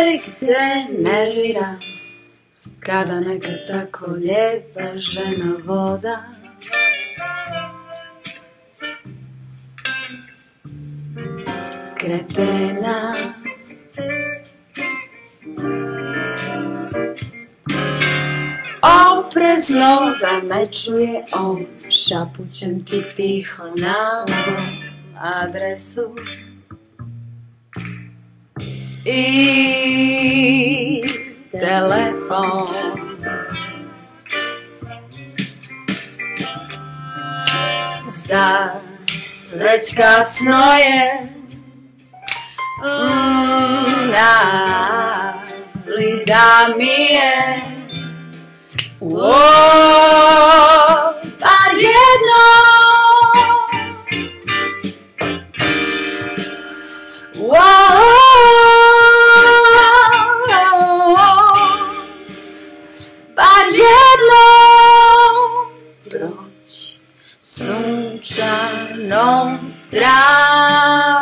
uvek te nervira kada neka tako lijepa žena voda kretena. Oprezno da me čuje on, šapućem ti tiho na adresu i telefon. Sad već kasno je, ali da mi je bar jedno, bar jedno proći sunčanom stranom.